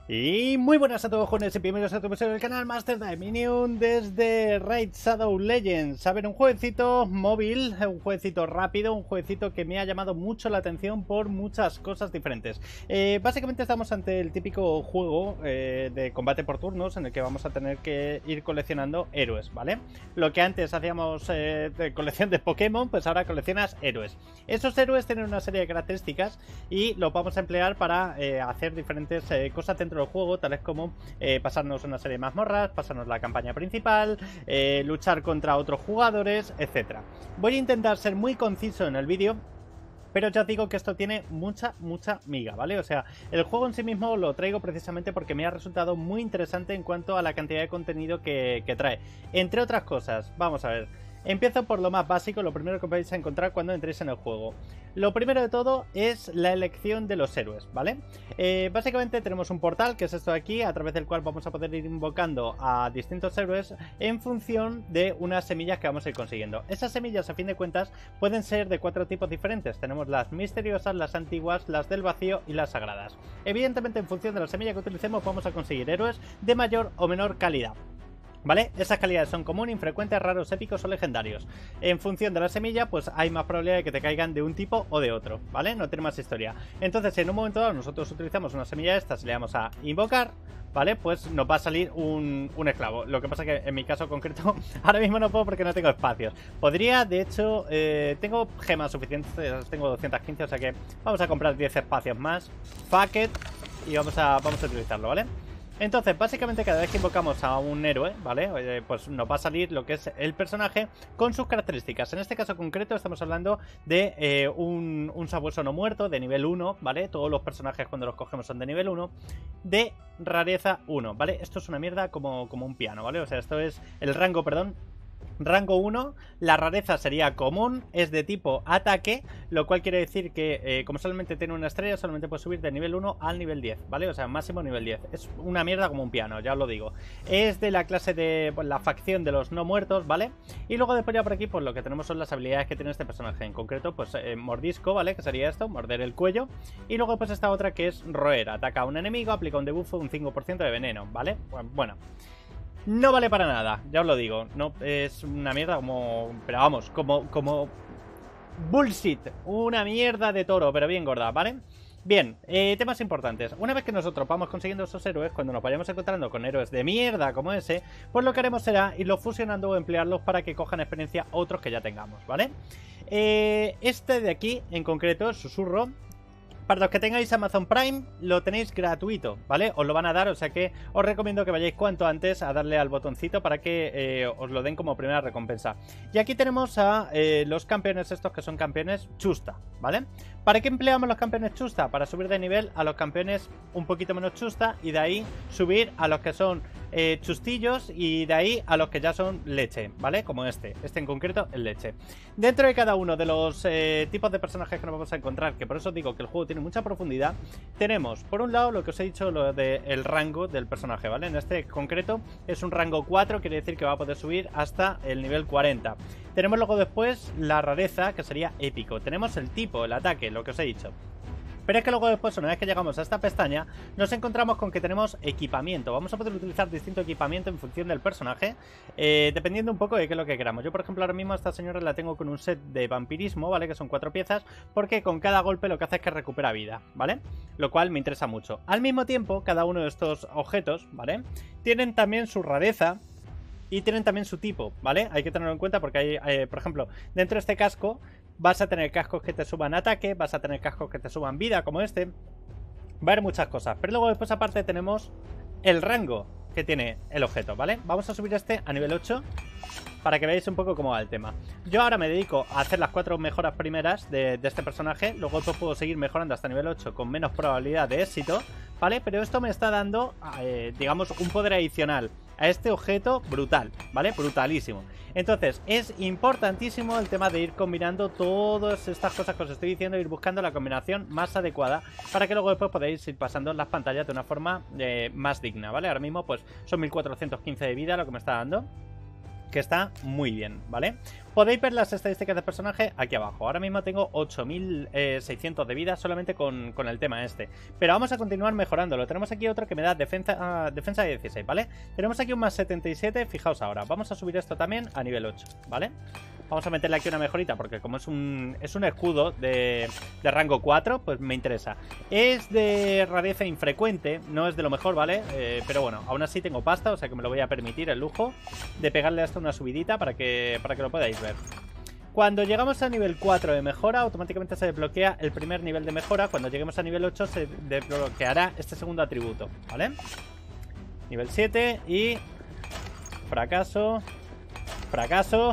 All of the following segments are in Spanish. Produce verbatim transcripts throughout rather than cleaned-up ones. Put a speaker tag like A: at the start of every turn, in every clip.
A: Y muy buenas a todos, jóvenes, y bienvenidos a otro episodio del canal Master Dominion desde Raid Shadow Legends. A ver, un jueguecito móvil, un jueguecito rápido, un jueguecito que me ha llamado mucho la atención por muchas cosas diferentes. Eh, básicamente estamos ante el típico juego eh, de combate por turnos en el que vamos a tener que ir coleccionando héroes, ¿vale? Lo que antes hacíamos eh, de colección de Pokémon, pues ahora coleccionas héroes. Esos héroes tienen una serie de características y los vamos a emplear para eh, hacer diferentes eh, cosas dentro del juego, tales como eh, pasarnos una serie de mazmorras, pasarnos la campaña principal, eh, luchar contra otros jugadores, etcétera. Voy a intentar ser muy conciso en el vídeo, pero ya os digo que esto tiene mucha, mucha miga, ¿vale? O sea, el juego en sí mismo lo traigo precisamente porque me ha resultado muy interesante en cuanto a la cantidad de contenido que, que trae. Entre otras cosas, vamos a ver. Empiezo por lo más básico, lo primero que vais a encontrar cuando entréis en el juego. Lo primero de todo es la elección de los héroes, ¿vale? Eh, básicamente tenemos un portal, que es esto de aquí, a través del cual vamos a poder ir invocando a distintos héroes en función de unas semillas que vamos a ir consiguiendo. Esas semillas, a fin de cuentas, pueden ser de cuatro tipos diferentes. Tenemos las misteriosas, las antiguas, las del vacío y las sagradas. Evidentemente, en función de la semilla que utilicemos, vamos a conseguir héroes de mayor o menor calidad, ¿vale? Esas calidades son común, infrecuentes, raros, épicos o legendarios. En función de la semilla, pues hay más probabilidad de que te caigan de un tipo o de otro, ¿vale? No tiene más historia. Entonces, si en un momento dado nosotros utilizamos una semilla de estas y le damos a invocar, ¿vale? Pues nos va a salir un, un esclavo. Lo que pasa que en mi caso concreto, ahora mismo no puedo porque no tengo espacios. Podría, de hecho, eh, tengo gemas suficientes, tengo doscientos quince, o sea que vamos a comprar diez espacios más. Fuck it. Y vamos a, vamos a utilizarlo, ¿vale? Entonces, básicamente cada vez que invocamos a un héroe, ¿vale? Eh, pues nos va a salir lo que es el personaje con sus características. En este caso concreto estamos hablando de eh, un, un sabueso no muerto de nivel uno, ¿vale? Todos los personajes cuando los cogemos son de nivel uno, de rareza uno, ¿vale? Esto es una mierda como, como un piano, ¿vale? O sea, esto es el rango, perdón, rango uno, la rareza sería común, es de tipo ataque, lo cual quiere decir que eh, como solamente tiene una estrella, solamente puede subir de nivel uno al nivel diez, ¿vale? O sea, máximo nivel diez. Es una mierda como un piano, ya os lo digo. Es de la clase de pues, la facción de los no muertos, ¿vale? Y luego después ya por aquí, pues lo que tenemos son las habilidades que tiene este personaje. En concreto, pues eh, mordisco, ¿vale? Que sería esto, morder el cuello. Y luego pues esta otra que es roer, ataca a un enemigo, aplica un debuff, un cinco por ciento de veneno, ¿vale? Bueno, no vale para nada, ya os lo digo. No, es una mierda como... Pero vamos, como... como... bullshit. Una mierda de toro, pero bien gorda, ¿vale? Bien, eh, temas importantes. Una vez que nosotros vamos consiguiendo esos héroes, cuando nos vayamos encontrando con héroes de mierda como ese, pues lo que haremos será irlos fusionando o emplearlos para que cojan experiencia otros que ya tengamos, ¿vale? Eh, este de aquí, en concreto, el susurro, para los que tengáis Amazon Prime, lo tenéis gratuito, ¿vale? Os lo van a dar, o sea que os recomiendo que vayáis cuanto antes a darle al botoncito para que eh, os lo den como primera recompensa. Y aquí tenemos a eh, los campeones estos que son campeones chusta, ¿vale? ¿Para qué empleamos los campeones chusta? Para subir de nivel a los campeones un poquito menos chusta y de ahí subir a los que son eh, chustillos y de ahí a los que ya son leche, ¿vale? Como este, este en concreto es leche. Dentro de cada uno de los eh, tipos de personajes que nos vamos a encontrar, que por eso digo que el juego tiene mucha profundidad, tenemos por un lado lo que os he dicho, lo del rango del personaje, ¿vale? En este concreto es un rango cuatro, quiere decir que va a poder subir hasta el nivel cuarenta. Tenemos luego después la rareza, que sería épico. Tenemos el tipo, el ataque, lo que os he dicho. Pero es que luego después, una vez que llegamos a esta pestaña, nos encontramos con que tenemos equipamiento. Vamos a poder utilizar distinto equipamiento en función del personaje, eh, dependiendo un poco de qué es lo que queramos. Yo, por ejemplo, ahora mismo a esta señora la tengo con un set de vampirismo, ¿vale? Que son cuatro piezas, porque con cada golpe lo que hace es que recupera vida, ¿vale? Lo cual me interesa mucho. Al mismo tiempo, cada uno de estos objetos, ¿vale? Tienen también su rareza y tienen también su tipo, ¿vale? Hay que tenerlo en cuenta porque hay, eh, por ejemplo, dentro de este casco vas a tener cascos que te suban ataque, vas a tener cascos que te suban vida, como este. Va a haber muchas cosas. Pero luego después aparte tenemos el rango que tiene el objeto, ¿vale? Vamos a subir este a nivel ocho para que veáis un poco cómo va el tema. Yo ahora me dedico a hacer las cuatro mejoras primeras de, de este personaje. Luego pues puedo seguir mejorando hasta nivel ocho con menos probabilidad de éxito, ¿vale? Pero esto me está dando, eh, digamos, un poder adicional a este objeto brutal, ¿vale? Brutalísimo. Entonces, es importantísimo el tema de ir combinando todas estas cosas que os estoy diciendo, ir buscando la combinación más adecuada para que luego después podáis ir pasando las pantallas de una forma eh, más digna, ¿vale? Ahora mismo, pues, son mil cuatrocientos quince de vida lo que me está dando, que está muy bien, ¿vale? Podéis ver las estadísticas del personaje aquí abajo. Ahora mismo tengo ocho mil seiscientos de vida solamente con, con el tema este. Pero vamos a continuar mejorándolo. Tenemos aquí otro que me da defensa, uh, defensa de dieciséis, ¿vale? Tenemos aquí un más setenta y siete, fijaos ahora. Vamos a subir esto también a nivel ocho, ¿vale? Vamos a meterle aquí una mejorita porque como es un, es un escudo de, de rango cuatro, pues me interesa. Es de rareza infrecuente, no es de lo mejor, ¿vale? Eh, pero bueno, aún así tengo pasta, o sea que me lo voy a permitir el lujo de pegarle hasta una subidita para que, para que lo podáis ver. Cuando llegamos a nivel cuatro de mejora, automáticamente se desbloquea el primer nivel de mejora. Cuando lleguemos a nivel ocho se desbloqueará este segundo atributo, ¿vale? Nivel siete y... fracaso... fracaso...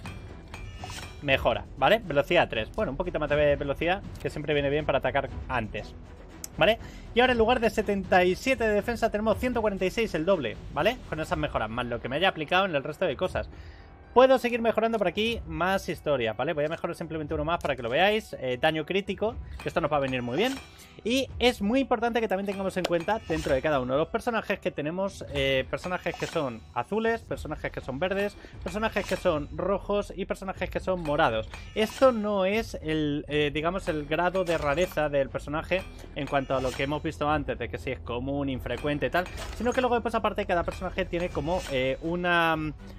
A: mejora, ¿vale? Velocidad tres. Bueno, un poquito más de velocidad, que siempre viene bien para atacar antes, ¿vale? Y ahora en lugar de setenta y siete de defensa tenemos ciento cuarenta y seis, el doble, ¿vale? Con esas mejoras, más lo que me haya aplicado en el resto de cosas. Puedo seguir mejorando por aquí más historia, ¿vale? Voy a mejorar simplemente uno más para que lo veáis. eh, Daño crítico, que esto nos va a venir muy bien. Y es muy importante que también tengamos en cuenta dentro de cada uno de los personajes que tenemos eh, personajes que son azules, personajes que son verdes, personajes que son rojos y personajes que son morados. Esto no es el, eh, digamos, el grado de rareza del personaje en cuanto a lo que hemos visto antes, de que si es común, infrecuente y tal, sino que luego después aparte cada personaje tiene como eh, una...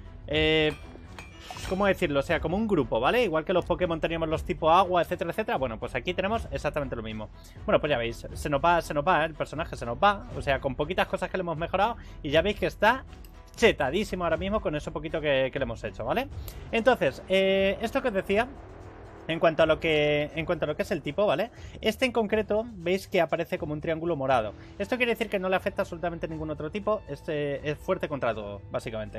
A: Eh, ¿Cómo decirlo? O sea, como un grupo, ¿vale? Igual que los Pokémon teníamos los tipo agua, etcétera, etcétera. Bueno, pues aquí tenemos exactamente lo mismo. Bueno, pues ya veis, se nos va, se nos va, ¿eh? El personaje se nos va. O sea, con poquitas cosas que le hemos mejorado. Y ya veis que está chetadísimo ahora mismo con eso poquito que, que le hemos hecho, ¿vale? Entonces, eh, esto que os decía... En cuanto a lo que en cuanto a lo que es el tipo, ¿vale? Este en concreto, veis que aparece como un triángulo morado. Esto quiere decir que no le afecta absolutamente a ningún otro tipo. Este es fuerte contra todo, básicamente.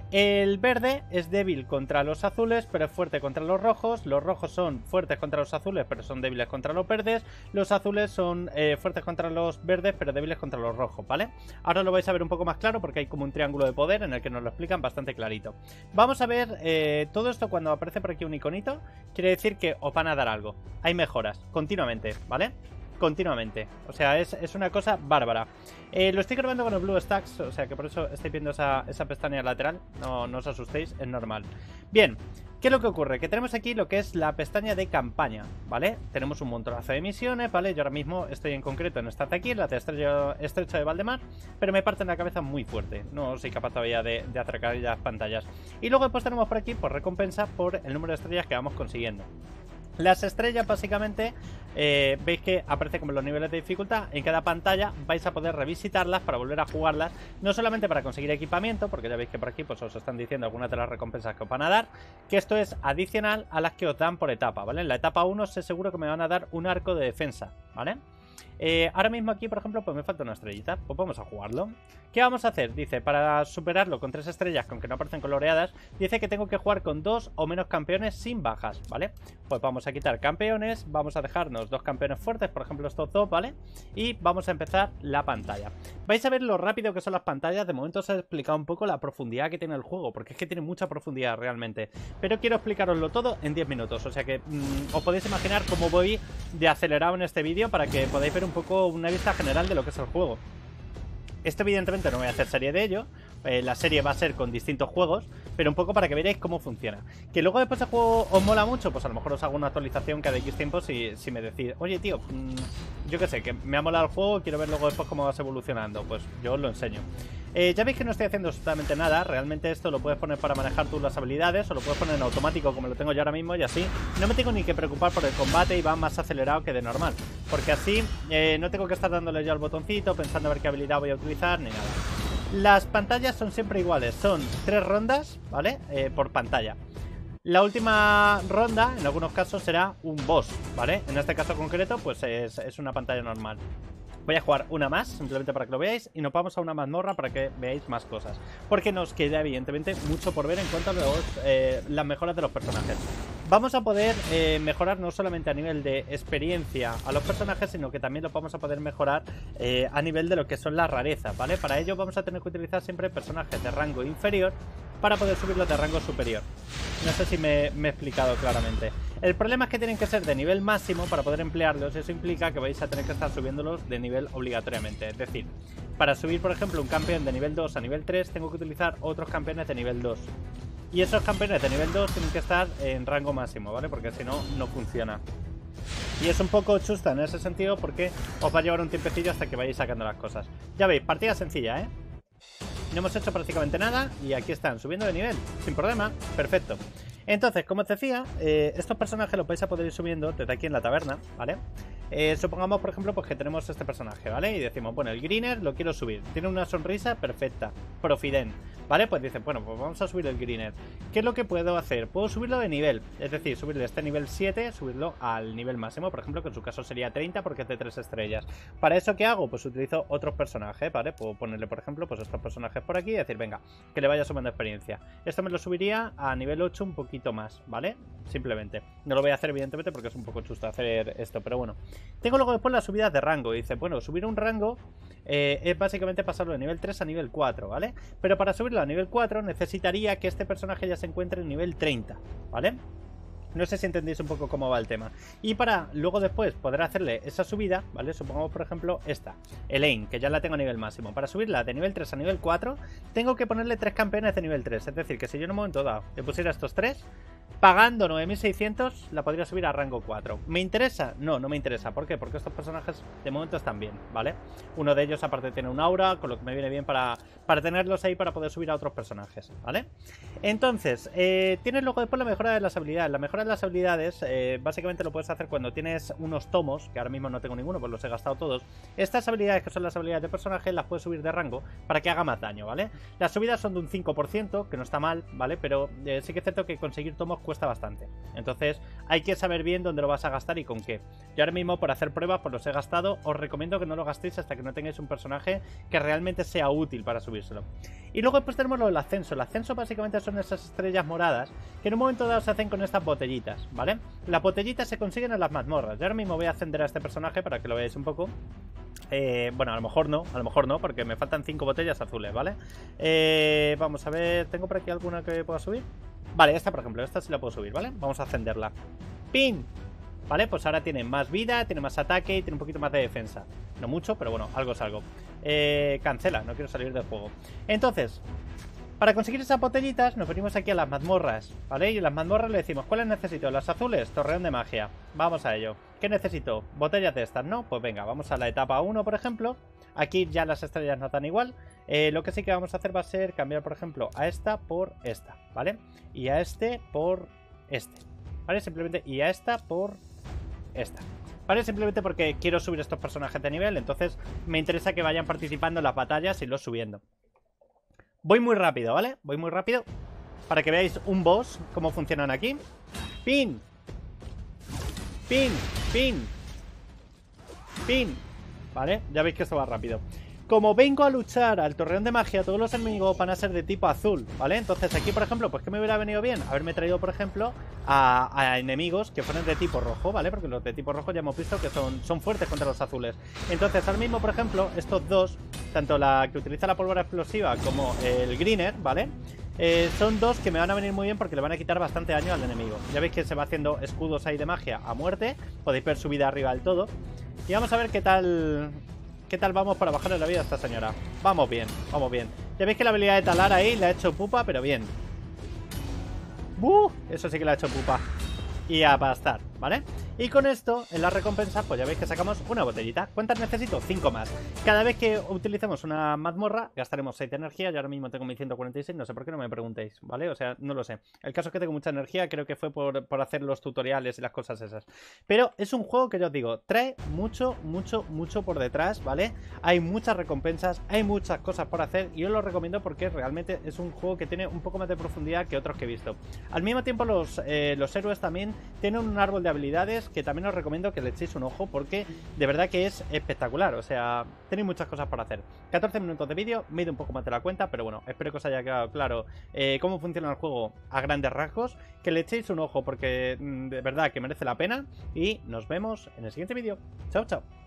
A: El verde es débil contra los azules, pero es fuerte contra los rojos. Los rojos son fuertes contra los azules, pero son débiles contra los verdes. Los azules son eh, fuertes contra los verdes, pero débiles contra los rojos, ¿vale? Ahora lo vais a ver un poco más claro porque hay como un triángulo de poder en el que nos lo explican bastante clarito. Vamos a ver eh, todo esto cuando aparece por aquí un iconito. Quiere decir que os van a dar algo. Hay mejoras, continuamente, ¿vale? Continuamente. O sea, es, es una cosa bárbara. Eh, lo estoy grabando con el BlueStacks, o sea que por eso estáis viendo esa, esa pestaña lateral. No, no os asustéis, es normal. Bien, ¿qué es lo que ocurre? Que tenemos aquí lo que es la pestaña de campaña, ¿vale? Tenemos un montonazo de misiones, ¿vale? Yo ahora mismo estoy en concreto en esta de aquí, la de Estrecho, Estrecho de Valdemar, pero me parten la cabeza muy fuerte. No soy capaz todavía de, de atracar las pantallas. Y luego después tenemos por aquí, por recompensa, por el número de estrellas que vamos consiguiendo. Las estrellas básicamente eh, veis que aparece como los niveles de dificultad. En cada pantalla vais a poder revisitarlas para volver a jugarlas. No solamente para conseguir equipamiento, porque ya veis que por aquí pues os están diciendo algunas de las recompensas que os van a dar, que esto es adicional a las que os dan por etapa, ¿vale? En la etapa uno sé seguro que me van a dar un arco de defensa, ¿vale? Eh, ahora mismo aquí, por ejemplo, pues me falta una estrellita. Pues vamos a jugarlo. ¿Qué vamos a hacer? Dice, para superarlo con tres estrellas, con que no aparecen coloreadas, dice que tengo que jugar con dos o menos campeones sin bajas, ¿vale? Pues vamos a quitar campeones, vamos a dejarnos dos campeones fuertes, por ejemplo estos dos, ¿vale? Y vamos a empezar la pantalla. Vais a ver lo rápido que son las pantallas. De momento os he explicado un poco la profundidad que tiene el juego, porque es que tiene mucha profundidad realmente. Pero quiero explicaroslo todo en diez minutos, o sea que mmm, os podéis imaginar cómo voy de acelerado en este vídeo para que podáis ver un poco una vista general de lo que es el juego. Esto evidentemente no voy a hacer serie de ello, eh, la serie va a ser con distintos juegos, pero un poco para que veáis cómo funciona. Que luego después el juego os mola mucho, pues a lo mejor os hago una actualización cada X tiempo si, si me decís, oye tío, mmm, yo qué sé, que me ha molado el juego, quiero ver luego después cómo vas evolucionando, pues yo os lo enseño. Eh, ya veis que no estoy haciendo absolutamente nada. Realmente esto lo puedes poner para manejar tú las habilidades, o lo puedes poner en automático como lo tengo yo ahora mismo, y así no me tengo ni que preocupar por el combate y va más acelerado que de normal, porque así eh, no tengo que estar dándole yo al botoncito pensando a ver qué habilidad voy a utilizar ni nada. Las pantallas son siempre iguales, son tres rondas, ¿vale? Eh, por pantalla. La última ronda, en algunos casos, será un boss, ¿vale? En este caso concreto, pues es, es una pantalla normal. Voy a jugar una más, simplemente para que lo veáis, y nos vamos a una mazmorra para que veáis más cosas, porque nos queda evidentemente mucho por ver en cuanto a los, eh, las mejoras de los personajes. Vamos a poder eh, mejorar no solamente a nivel de experiencia a los personajes, sino que también lo vamos a poder mejorar eh, a nivel de lo que son las rarezas, ¿vale? Para ello vamos a tener que utilizar siempre personajes de rango inferior para poder subirlos de rango superior. No sé si me, me he explicado claramente. El problema es que tienen que ser de nivel máximo para poder emplearlos. Eso implica que vais a tener que estar subiéndolos de nivel obligatoriamente. Es decir, para subir por ejemplo un campeón de nivel dos a nivel tres tengo que utilizar otros campeones de nivel dos. Y esos campeones de nivel dos tienen que estar en rango máximo, ¿vale? Porque si no, no funciona. Y es un poco chusta en ese sentido porque os va a llevar un tiempecillo hasta que vayáis sacando las cosas. Ya veis, partida sencilla, ¿eh? No hemos hecho prácticamente nada y aquí están, subiendo de nivel, sin problema, perfecto. Entonces, como os decía, eh, estos personajes los vais a poder ir subiendo desde aquí en la taberna, ¿vale? Eh, supongamos, por ejemplo, pues que tenemos este personaje, ¿vale? Y decimos, bueno, el Greener lo quiero subir. Tiene una sonrisa perfecta, Profiden, ¿vale? Pues dicen, bueno, pues vamos a subir el Greener. ¿Qué es lo que puedo hacer? Puedo subirlo de nivel, es decir, subirle este nivel siete, subirlo al nivel máximo, por ejemplo, que en su caso sería treinta porque es de tres estrellas. ¿Para eso qué hago? Pues utilizo otros personajes, ¿vale? Puedo ponerle, por ejemplo, pues estos personajes por aquí y decir, venga, que le vaya sumando experiencia. Esto me lo subiría a nivel ocho un poquito más, ¿vale? Simplemente. No lo voy a hacer, evidentemente, porque es un poco chusto hacer esto, pero bueno. Tengo luego después las subidas de rango. Y dice, bueno, subir un rango eh, es básicamente pasarlo de nivel tres a nivel cuatro, ¿vale? Pero para subirlo a nivel cuatro necesitaría que este personaje ya se encuentre en nivel treinta, ¿vale? No sé si entendéis un poco cómo va el tema. Y para luego después poder hacerle esa subida, ¿vale? Supongamos, por ejemplo, esta, Elaine, que ya la tengo a nivel máximo. Para subirla de nivel tres a nivel cuatro, tengo que ponerle tres campeones de nivel tres. Es decir, que si yo en un momento dado le pusiera estos tres, pagando nueve mil seiscientos, la podría subir a rango cuatro. ¿Me interesa? No, no me interesa. ¿Por qué? Porque estos personajes de momento están bien, ¿vale? Uno de ellos aparte tiene un aura, con lo que me viene bien para, para tenerlos ahí para poder subir a otros personajes, ¿vale? Entonces, eh, tienes luego después la mejora de las habilidades. La mejora de las habilidades, eh, básicamente lo puedes hacer cuando tienes unos tomos, que ahora mismo no tengo ninguno, pues los he gastado todos. Estas habilidades, que son las habilidades de personaje, las puedes subir de rango para que haga más daño, ¿vale? Las subidas son de un cinco por ciento, que no está mal, ¿vale? Pero eh, sí que es cierto que conseguir tomos cuesta bastante. Entonces hay que saber bien dónde lo vas a gastar y con qué. Yo ahora mismo, por hacer pruebas, pues los he gastado. Os recomiendo que no lo gastéis hasta que no tengáis un personaje que realmente sea útil para subírselo. Y luego después tenemos lo del ascenso. El ascenso básicamente son esas estrellas moradas que en un momento dado se hacen con estas botellitas, ¿vale? Las botellitas se consiguen en las mazmorras. Yo ahora mismo voy a ascender a este personaje para que lo veáis un poco. Eh, bueno, a lo mejor no, a lo mejor no, porque me faltan cinco botellas azules, ¿vale? Eh, vamos a ver, ¿tengo por aquí alguna que pueda subir? Vale, esta por ejemplo, esta sí la puedo subir, ¿vale? Vamos a ascenderla. ¡Pin! Vale, pues ahora tiene más vida, tiene más ataque y tiene un poquito más de defensa. No mucho, pero bueno, algo es algo. Eh, cancela, no quiero salir del juego. Entonces, para conseguir esas botellitas nos venimos aquí a las mazmorras, ¿vale? Y en las mazmorras le decimos, ¿cuáles necesito? Las azules, torreón de magia. Vamos a ello. ¿Qué necesito? Botellas de estas, ¿no? Pues venga, vamos a la etapa uno, por ejemplo. Aquí ya las estrellas no dan igual. Eh, lo que sí que vamos a hacer va a ser cambiar, por ejemplo, a esta por esta, ¿vale? Y a este por este, ¿vale? Simplemente, y a esta por esta, ¿vale? Simplemente porque quiero subir estos personajes de nivel, entonces me interesa que vayan participando en las batallas y los subiendo. Voy muy rápido, ¿vale? Voy muy rápido para que veáis un boss, cómo funcionan aquí. ¡Pin! ¡Pin! ¡Pin! ¡Pin! ¿Vale? Ya veis que esto va rápido. Como vengo a luchar al torreón de magia, todos los enemigos van a ser de tipo azul, ¿vale? Entonces aquí, por ejemplo, pues ¿qué me hubiera venido bien? Haberme traído, por ejemplo, a, a enemigos que fueran de tipo rojo, ¿vale? Porque los de tipo rojo ya hemos visto que son, son fuertes contra los azules. Entonces, ahora mismo, por ejemplo, estos dos, tanto la que utiliza la pólvora explosiva como el Greener, ¿vale? Eh, son dos que me van a venir muy bien porque le van a quitar bastante daño al enemigo. Ya veis que se va haciendo escudos ahí de magia a muerte. Podéis ver su vida arriba del todo. Y vamos a ver qué tal... ¿Qué tal vamos para bajarle la vida a esta señora? Vamos bien, vamos bien. Ya veis que la habilidad de talar ahí la ha hecho pupa, pero bien. ¡Buh! Eso sí que la ha hecho pupa. Y a pastar, ¿vale? Y con esto, en la recompensa, pues ya veis que sacamos una botellita. ¿Cuántas necesito? cinco más. Cada vez que utilicemos una mazmorra, gastaremos seis de energía. Yo ahora mismo tengo mil ciento cuarenta y seis, no sé por qué no me preguntéis, ¿vale? O sea, no lo sé. El caso es que tengo mucha energía, creo que fue por, por hacer los tutoriales y las cosas esas. Pero es un juego que yo os digo, trae mucho, mucho, mucho por detrás, ¿vale? Hay muchas recompensas, hay muchas cosas por hacer y yo lo recomiendo porque realmente es un juego que tiene un poco más de profundidad que otros que he visto. Al mismo tiempo, los, eh, los héroes también tienen un árbol de habilidades que también os recomiendo que le echéis un ojo porque de verdad que es espectacular, o sea, tenéis muchas cosas por hacer. catorce minutos de vídeo, me he ido un poco más de la cuenta, pero bueno, espero que os haya quedado claro eh, cómo funciona el juego a grandes rasgos, que le echéis un ojo porque de verdad que merece la pena y nos vemos en el siguiente vídeo. Chao, chao.